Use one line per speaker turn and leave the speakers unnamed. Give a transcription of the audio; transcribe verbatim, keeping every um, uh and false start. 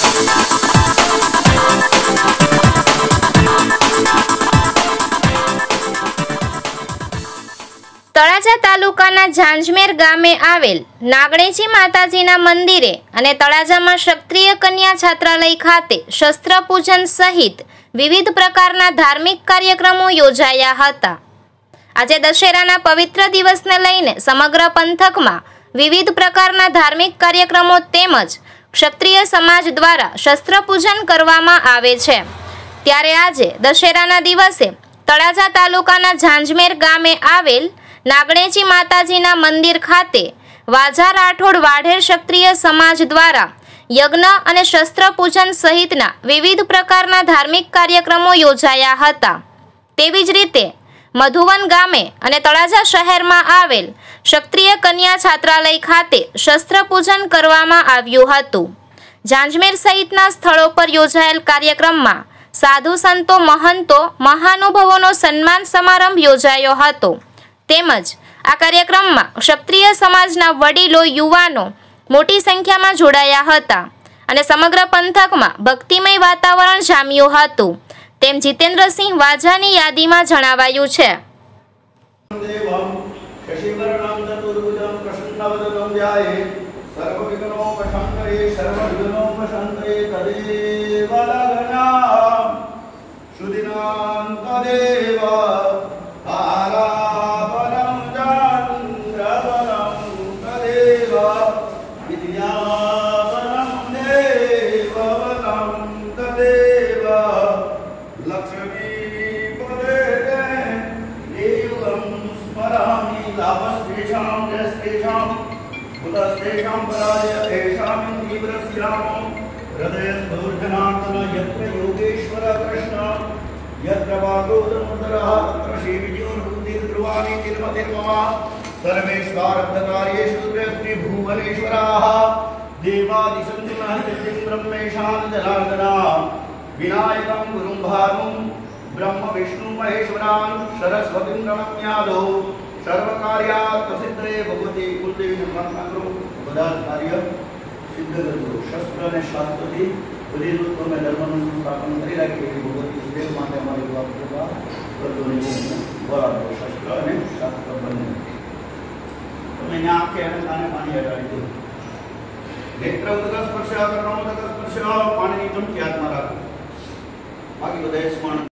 તળાજા તાલુકાના ઝાંઝમેર ગામે આવેલ નાગણેજી માતાજીના મંદિરે અને તળાજામાં ક્ષત્રિય કન્યા છાત્રાલય ખાતે શસ્ત્ર પૂજન સહિત વિવિધ પ્રકારના ધાર્મિક કાર્યક્રમો યોજાયા હતા। આજે દશેરાના પવિત્ર દિવસને લઈને સમગ્ર પંથકમાં વિવિધ પ્રકારના ધાર્મિક કાર્યક્રમો તેમજ ક્ષત્રિય સમાજ દ્વારા શસ્ત્ર પૂજન કરવામાં આવે છે। ત્યારે આજે દશેરાના દિવસે તળાજા તાલુકાના ઝાંઝમેર ગામે આવેલ નાગણેજી માતાજીના મંદિર ખાતે વાજા રાઠોડ વાઢેર ક્ષત્રિય સમાજ દ્વારા યજ્ઞ અને શસ્ત્ર પૂજન સહિતના વિવિધ પ્રકારના ધાર્મિક કાર્યક્રમો યોજાયા હતા। તેવી જ રીતે મધુવન ગામે અને તળાજા શહેરમાં આવેલ ક્ષત્રિય કન્યા છાત્રાલય ખાતે શસ્ત્ર પૂજન કરવામાં આવ્યું હતું। ઝાંઝમેર સહિતના સ્થળો પર યોજાયેલ કાર્યક્રમમાં સાધુ સંતો મહંતો મહાનુભાવોનો સન્માન સમારંભ યોજાયો હતો। તેમજ આ કાર્યક્રમમાં ક્ષત્રિય સમાજના વડીલો યુવાનો મોટી સંખ્યામાં જોડાયા હતા અને સમગ્ર પંથકમાં ભક્તિમય વાતાવરણ જામ્યું હતું તેમ જીતેન્દ્રસિંહ વાજાની યાદીમાં જણાવાયું છે।
योगेश्वर कृष्ण यत्र वागोदमुदरः तत्र श्रीविजयोर्बुद्धिर्ध्रुवाणि तिरुमतिर्मम सर्वेश्वरार्धकार्येषु श्री भुवनेश्वराः देवादिशङ्कुलः सिद्धिं ब्रह्मेशान् जनार्दनः विनायकं गुरुं भानुं ब्रह्म विष्णु महेश्वरान् सरस्वतीं प्रणम्यादो सर्वकार्यात् प्रसिद्धे भगवती कुलदेवी ब्रह्मगुरु બધા કાર્ય સિદ્ધ કરજો। શસ્ત્ર અને શાસ્ત્રથી બધી વસ્તુ અમે ધર્મનું સ્થાપન કરી રાખીએ છીએ। ભગવતી સુદેવ માટે અમારી જવાબદારી કરજો નહીં બરાબર શસ્ત્ર અને શાસ્ત્ર બંને તમે અહીંયા આંખે અને કાને પાણી હટાવી દો। નેત્ર ઉદક સ્પર્શ કર્ણ ઉદક સ્પર્શ પાણીની ચમકી હાથમાં રાખો બાકી બધા સ્મરણ